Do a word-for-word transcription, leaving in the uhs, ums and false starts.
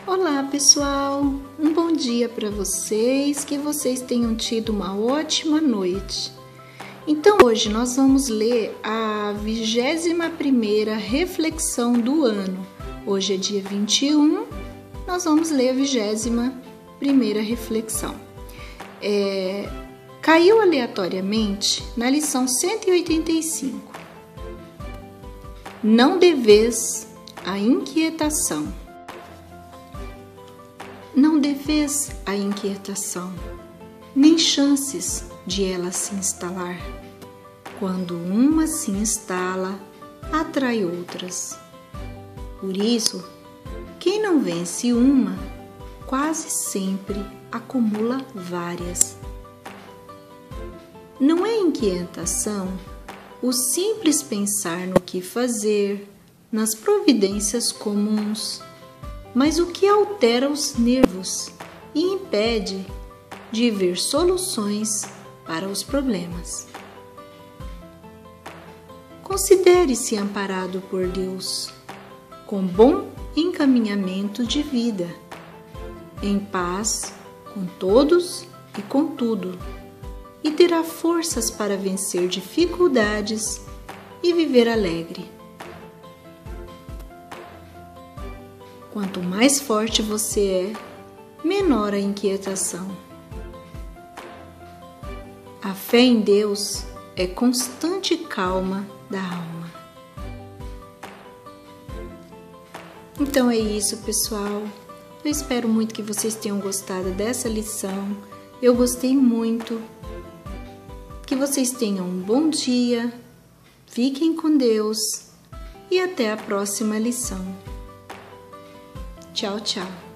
Olá pessoal, um bom dia para vocês, que vocês tenham tido uma ótima noite. Então hoje nós vamos ler a vigésima primeira reflexão do ano. Hoje é dia vinte e um, nós vamos ler a vigésima primeira reflexão. É, caiu aleatoriamente na lição cento e oitenta e cinco. Não deves a inquietação. Não deves a inquietação, nem chances de ela se instalar. Quando uma se instala, atrai outras. Por isso, quem não vence uma, quase sempre acumula várias. Não é inquietação o simples pensar no que fazer, nas providências comuns, mas o que altera os nervos e impede de ver soluções para os problemas. Considere-se amparado por Deus, com bom encaminhamento de vida, em paz com todos e com tudo, e terá forças para vencer dificuldades e viver alegre. Quanto mais forte você é, menor a inquietação. A fé em Deus é constante calma da alma. Então é isso, pessoal. Eu espero muito que vocês tenham gostado dessa lição. Eu gostei muito. Que vocês tenham um bom dia. Fiquem com Deus e até a próxima lição. Tchau, tchau.